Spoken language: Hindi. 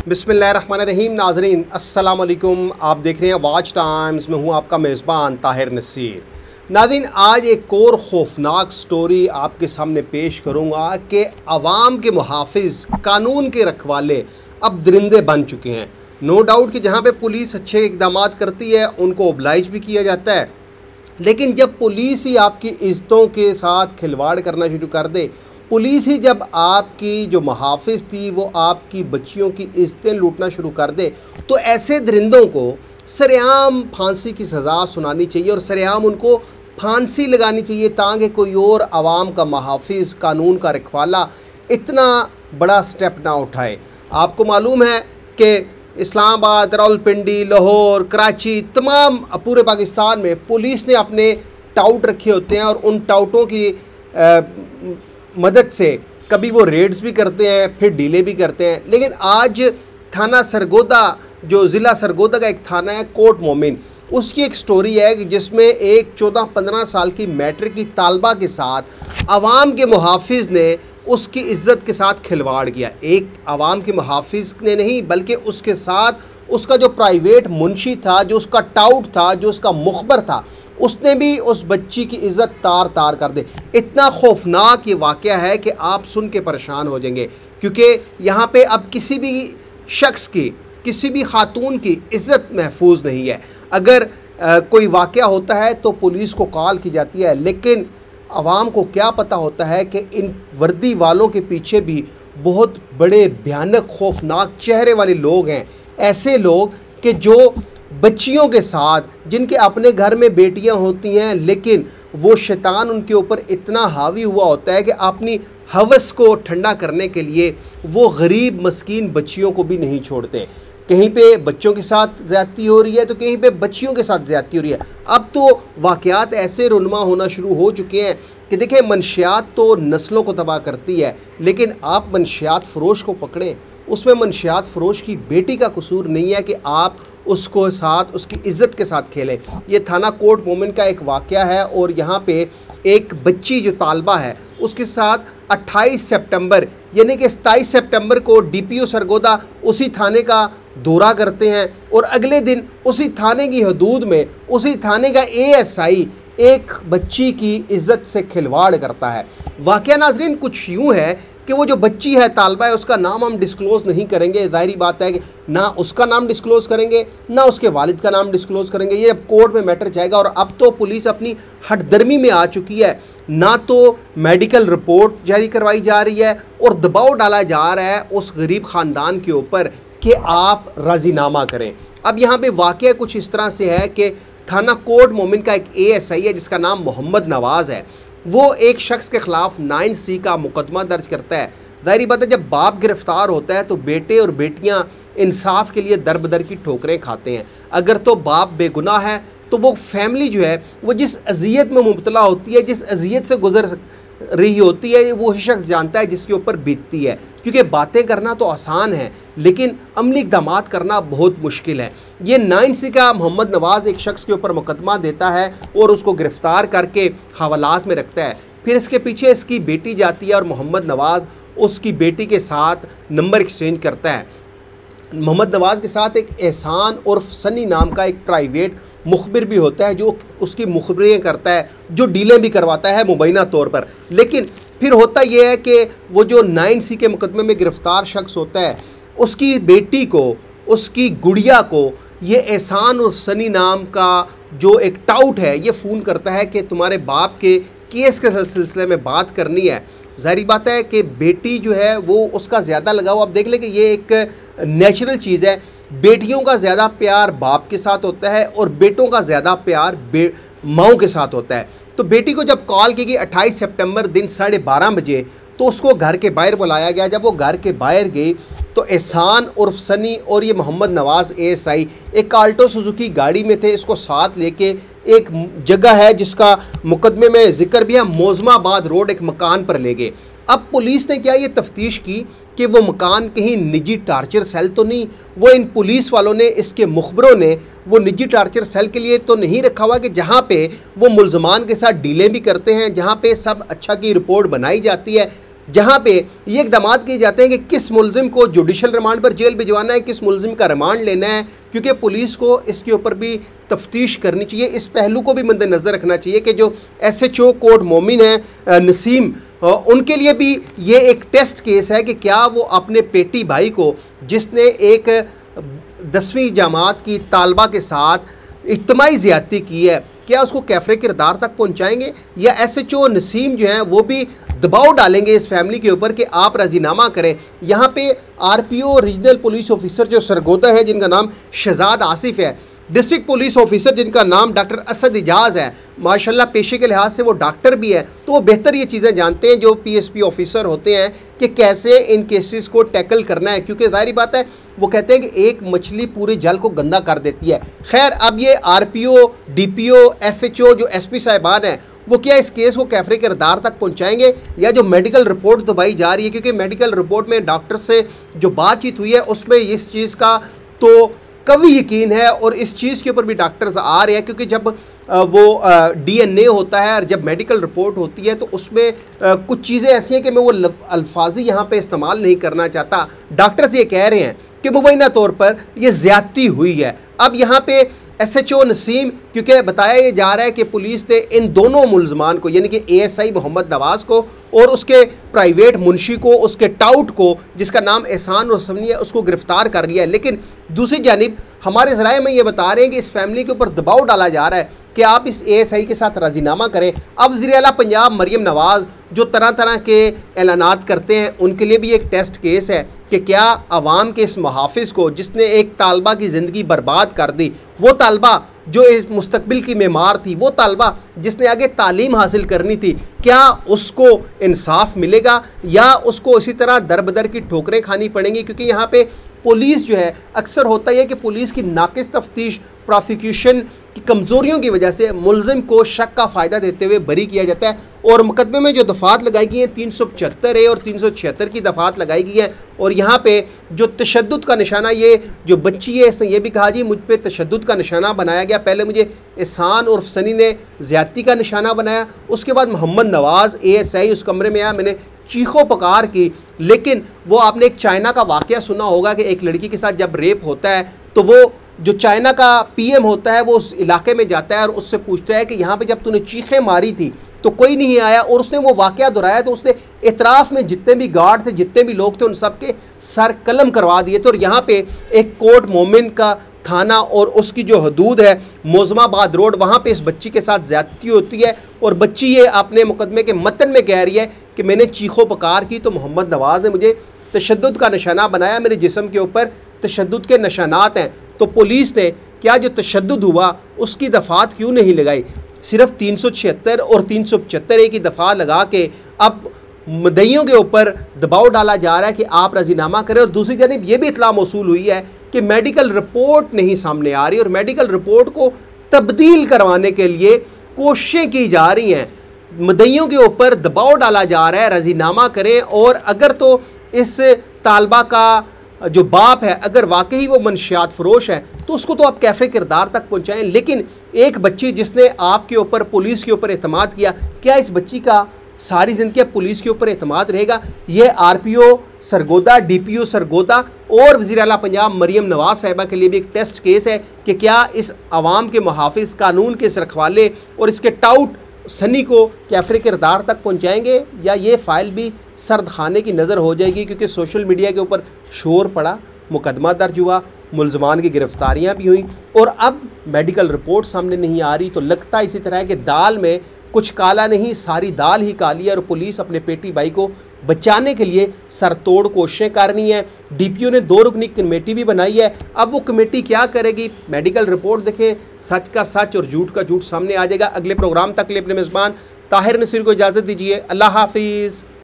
बिस्मिल्लाहिर्रहमानिर्रहीम। नाज़रीन अस्सलाम वालेकुम। आप देख रहे हैं वाच टाइम्स में हूँ आपका मेज़बान ताहिर नसीर। नाज़रीन, आज एक और ख़ौफनाक स्टोरी आपके सामने पेश करूँगा कि अवाम के मुहाफ़िज़, कानून के रखवाले अब दरिंदे बन चुके हैं। नो डाउट कि जहाँ पे पुलिस अच्छे इक़दाम करती है उनको ओबलाइज भी किया जाता है, लेकिन जब पुलिस ही आपकी इज़्ज़तों के साथ खिलवाड़ करना शुरू कर दे, पुलिस ही जब आपकी जो मुहाफ़िज़ थी वो आपकी बच्चियों की इज़्ज़तें लूटना शुरू कर दे, तो ऐसे दरिंदों को सरेआम फांसी की सज़ा सुनानी चाहिए और सरेआम उनको फांसी लगानी चाहिए, ताकि कोई और आवाम का मुहाफ़िज़, कानून का रखवाला इतना बड़ा स्टेप ना उठाए। आपको मालूम है कि इस्लामाबाद, रावलपिंडी, लाहौर, कराची, तमाम पूरे पाकिस्तान में पुलिस ने अपने टाउट रखे होते हैं और उन टाउटों की मदद से कभी वो रेड्स भी करते हैं, फिर डीले भी करते हैं। लेकिन आज थाना सरगोदा, जो ज़िला सरगोदा का एक थाना है, कोट मोमिन, उसकी एक स्टोरी है कि जिसमें एक 14-15 साल की मैट्रिक की तालबा के साथ आवाम के मुहाफ़िज़ ने उसकी इज़्ज़त के साथ खिलवाड़ किया। एक आवाम के मुहाफ़िज़ ने नहीं, बल्कि उसके साथ उसका जो प्राइवेट मुंशी था, जो उसका टाउट था, जो उसका मुखबर था, उसने भी उस बच्ची की इज़्ज़त तार तार कर दे। इतना खौफनाक ये वाक़या है कि आप सुन के परेशान हो जाएंगे, क्योंकि यहाँ पे अब किसी भी शख्स की, किसी भी खातून की इज़्ज़त महफूज नहीं है। अगर कोई वाक़या होता है तो पुलिस को कॉल की जाती है, लेकिन आवाम को क्या पता होता है कि इन वर्दी वालों के पीछे भी बहुत बड़े भयानक खौफनाक चेहरे वाले लोग हैं। ऐसे लोग कि जो बच्चियों के साथ, जिनके अपने घर में बेटियां होती हैं, लेकिन वो शैतान उनके ऊपर इतना हावी हुआ होता है कि अपनी हवस को ठंडा करने के लिए वो गरीब मस्कीन बच्चियों को भी नहीं छोड़ते। कहीं पे बच्चों के साथ ज़्यादती हो रही है तो कहीं पे बच्चियों के साथ ज़्यादती हो रही है। अब तो वाक़यात ऐसे रुनमा होना शुरू हो चुके हैं कि देखिए, मनशियात तो नस्लों को तबाह करती है, लेकिन आप मनशियात फ़रोश को पकड़ें, उसमें मनशियात फ़रोश की बेटी का कसूर नहीं है कि आप उसको साथ, उसकी इज़्ज़त के साथ खेलें। ये थाना कोट मोमिन का एक वाक़या है और यहाँ पे एक बच्ची जो तालबा है उसके साथ 28 सितंबर यानी कि 27 सितंबर को DPO सरगोदा उसी थाने का दौरा करते हैं और अगले दिन उसी थाने की हदूद में उसी थाने का ASI एक बच्ची की इज़्ज़त से खिलवाड़ करता है। वाक़या नाज़रीन कुछ यूँ है कि वो जो बच्ची है, तालबा है, उसका नाम हम डिस्क्लोज़ नहीं करेंगे। ज़ाहिरी बात है कि ना उसका नाम डिस्क्लोज़ करेंगे, ना उसके वालिद का नाम डिस्क्लोज़ करेंगे। ये अब कोर्ट में मैटर जाएगा और अब तो पुलिस अपनी हठधर्मी में आ चुकी है। ना तो मेडिकल रिपोर्ट जारी करवाई जा रही है और दबाव डाला जा रहा है उस गरीब ख़ानदान के ऊपर कि आप राज़ीनामा करें। अब यहाँ पर वाक़या कुछ इस तरह से है कि थाना कोट मोमिन का एक ASI है जिसका नाम मोहम्मद नवाज़ है। वो एक शख्स के ख़िलाफ़ 9C का मुकदमा दर्ज करता है। ज़ाहिर बात है, जब बाप गिरफ़्तार होता है तो बेटे और बेटियां इंसाफ के लिए दर बदर की ठोकरें खाते हैं। अगर तो बाप बेगुनाह है तो वो फैमिली जो है वो जिस अज़ियत में मुब्तला होती है, जिस अज़ियत से गुजर रही होती है, वो ही शख्स जानता है जिसके ऊपर बीतती है। क्योंकि बातें करना तो आसान है, लेकिन अमली इक़दामात करना बहुत मुश्किल है। ये 9C का मोहम्मद नवाज़ एक शख्स के ऊपर मुकदमा देता है और उसको गिरफ़्तार करके हवालात में रखता है। फिर इसके पीछे इसकी बेटी जाती है और मोहम्मद नवाज़ उसकी बेटी के साथ नंबर एक्सचेंज करता है। मोहम्मद नवाज़ के साथ एक एहसान और सनी नाम का एक प्राइवेट मुखबिर भी होता है जो उसकी मुखबरियाँ करता है, जो डीलें भी करवाता है मुबैना तौर पर। लेकिन फिर होता यह है कि वो जो 9C के मुकदमे में गिरफ़्तार शख्स होता है, उसकी बेटी को, उसकी गुड़िया को ये एहसान और सनी नाम का जो एक टाउट है ये फ़ोन करता है कि तुम्हारे बाप के केस के सिलसिले में बात करनी है। ज़ाहिर बात है कि बेटी जो है वो उसका ज़्यादा लगाव, आप देख लें कि ये एक नेचुरल चीज़ है। बेटियों का ज़्यादा प्यार बाप के साथ होता है और बेटों का ज़्यादा प्यार माँओं के साथ होता है। तो बेटी को जब कॉल की गई 28 सितंबर दिन 12:30 बजे, तो उसको घर के बाहर बुलाया गया। जब वो घर के बाहर गई तो एहसान उर्फ सनी और ये मोहम्मद नवाज़ ASI एक आल्टो सुजुकी गाड़ी में थे। इसको साथ लेके एक जगह है जिसका मुकदमे में जिक्र भी है, मोज़माबाद रोड, एक मकान पर ले गए। अब पुलिस ने क्या ये तफ्तीश की कि वो मकान कहीं निजी टार्चर सेल तो नहीं। वो इन पुलिस वालों ने, इसके मुखबरों ने वो निजी टार्चर सेल के लिए तो नहीं रखा हुआ कि जहाँ पे वो मुल्ज़मान के साथ डीलें भी करते हैं, जहाँ पे सब अच्छा की रिपोर्ट बनाई जाती है। जहां पे ये इकदाम किए जाते हैं कि किस मुलजिम को जुडिशल रिमांड पर जेल भिजवाना है, किस मुलजिम का रिमांड लेना है, क्योंकि पुलिस को इसके ऊपर भी तफ्तीश करनी चाहिए। इस पहलू को भी मद्देनज़र रखना चाहिए कि जो SHO कोड मोमिन है नसीम, उनके लिए भी ये एक टेस्ट केस है कि क्या वो अपने पेटी भाई को, जिसने एक 10वीं जमात की तालबा के साथ इज्तिमाई ज़्यादती की है, क्या उसको कैफरे किरदार तक पहुंचाएंगे, या SHO नसीम जो हैं वो भी दबाव डालेंगे इस फैमिली के ऊपर कि आप राजीनामा करें। यहाँ पे RPO रीजनल पुलिस ऑफिसर जो सरगोदा है, जिनका नाम शहजाद आसिफ है, डिस्ट्रिक्ट पुलिस ऑफिसर जिनका नाम डॉक्टर असद इजाज़ है, माशाल्लाह पेशे के लिहाज से वो डॉक्टर भी है, तो वो बेहतर ये चीज़ें जानते हैं जो PSP ऑफिसर होते हैं कि कैसे इन केसेस को टैकल करना है, क्योंकि जाहिर बात है वो कहते हैं कि एक मछली पूरे जल को गंदा कर देती है। खैर, अब ये RPO, DPO, SHO जो SP साहिबान हैं वो क्या इस केस को कैफरे किरदार तक पहुंचाएंगे, या जो मेडिकल रिपोर्ट दबाई जा रही है, क्योंकि मेडिकल रिपोर्ट में डॉक्टर से जो बातचीत हुई है उसमें इस चीज़ का तो कभी यकीन है, और इस चीज़ के ऊपर भी डॉक्टर्स आ रहे हैं, क्योंकि जब वो DNA होता है और जब मेडिकल रिपोर्ट होती है तो उसमें कुछ चीज़ें ऐसी हैं कि मैं वो अल्फाजी यहाँ पे इस्तेमाल नहीं करना चाहता। डॉक्टर्स ये कह रहे हैं कि मुबैना तौर पर ये ज़्यादती हुई है। अब यहाँ पे SHO नसीम, क्योंकि बताया ये जा रहा है कि पुलिस ने इन दोनों मुलजमान को, यानी कि ASI मोहम्मद नवाज़ को और उसके प्राइवेट मुंशी को, उसके टाउट को जिसका नाम एहसान रसवनी है, उसको गिरफ्तार कर लिया है। लेकिन दूसरी जानिब हमारे ज़राए में ये बता रहे हैं कि इस फैमिली के ऊपर दबाव डाला जा रहा है कि आप इस ASI के साथ राजीनामा करें। अब वज़ीर आला पंजाब मरियम नवाज़ जो तरह तरह के ऐलानात करते हैं, उनके लिए भी एक टेस्ट केस है कि क्या आवाम के इस मुहाफिज को, जिसने एक तालबा की ज़िंदगी बर्बाद कर दी, वो तालबा जो इस मुस्तकबिल की मेमार थी, वो तालबा जिसने आगे तालीम हासिल करनी थी, क्या उसको इंसाफ मिलेगा या उसको इसी तरह दर बदर की ठोकरें खानी पड़ेंगी। क्योंकि यहाँ पे पुलिस जो है, अक्सर होता है कि पुलिस की नाकिस तफ्तीश, प्रोसिक्यूशन की कमज़ोरियों की वजह से मुलजिम को शक का फ़ायदा देते हुए बरी किया जाता है। और मुकदमे में जो दफ़ात लगाई गई हैं 375 और 376 की दफ़ात लगाई गई है। और यहाँ पे जो तशद्दुद का निशाना, ये जो बच्ची है इसने ये भी कहा जी मुझ पे तशद्दुद का निशाना बनाया गया, पहले मुझे एहसान और सनी ने ज़्यादती का निशाना बनाया, उसके बाद मोहम्मद नवाज़ ASI उस कमरे में आया, मैंने चीखों पकार की। लेकिन वो आपने एक चाइना का वाक़या सुना होगा कि एक लड़की के साथ जब रेप होता है तो वो जो चाइना का PM होता है वो उस इलाके में जाता है और उससे पूछता है कि यहाँ पे जब तूने चीखें मारी थी तो कोई नहीं आया, और उसने वो वाक़या दोहराया तो उसने इतराफ़ में जितने भी गार्ड थे, जितने भी लोग थे, उन सब के सर कलम करवा दिए थे। और यहाँ पे एक कोट मोमिन का थाना और उसकी जो हदूद है मोज़माबाद रोड, वहाँ पे इस बच्ची के साथ ज़्यादती होती है और बच्ची ये अपने मुकदमे के मतन में कह रही है कि मैंने चीखों पकार की तो मोहम्मद नवाज़ ने मुझे तशद्दुद का निशाना बनाया, मेरे जिस्म के ऊपर तशद्दुद के निशानात हैं। तो पुलिस ने क्या जो तशद्दुद हुआ उसकी दफ़ात क्यों नहीं लगाई, सिर्फ 376 और 375 की दफ़ा लगा के अब मुद्दइयों के ऊपर दबाव डाला जा रहा है कि आप राजीनामा करें। और दूसरी जानिब ये भी इत्तला मौसूल हुई है कि मेडिकल रिपोर्ट नहीं सामने आ रही और मेडिकल रिपोर्ट को तब्दील करवाने के लिए कोशिशें की जा रही हैं, मुद्दइयों के ऊपर दबाव डाला जा रहा है राजीनामा करें। और अगर तो इस तालबा का जो बाप है अगर वाकई वो मनशियात फरोश है तो उसको तो आप कैफे किरदार तक पहुंचाएं। लेकिन एक बच्ची जिसने आपके ऊपर, पुलिस के ऊपर एतमाद किया, क्या इस बच्ची का सारी ज़िंदगी पुलिस के ऊपर एतमाद रहेगा? ये RPO सरगोदा, DPO सरगोदा और वज़ीर आला पंजाब मरियम नवाज़ साहिबा के लिए भी एक टेस्ट केस है कि क्या इस आवाम के मुहाफिज, कानून के इस रखवाले और इसके टाउट सनी को कैफरे किरदार तक पहुंचाएंगे, या ये फ़ाइल भी सर्द खाने की नज़र हो जाएगी। क्योंकि सोशल मीडिया के ऊपर शोर पड़ा, मुकदमा दर्ज हुआ, मुलजमान की गिरफ्तारियां भी हुई और अब मेडिकल रिपोर्ट सामने नहीं आ रही। तो लगता इसी तरह है कि दाल में कुछ काला नहीं, सारी दाल ही काली है और पुलिस अपने पेटी भाई को बचाने के लिए सरतोड़ कोशिशें कर रही हैं। DPO ने 2 रुकनी कमेटी भी बनाई है। अब वो कमेटी क्या करेगी, मेडिकल रिपोर्ट देखें, सच का सच और झूठ का झूठ सामने आ जाएगा। अगले प्रोग्राम तक के लिए अपने मेज़बान ताहिर नसीर को इजाज़त दीजिए। अल्लाह हाफिज़।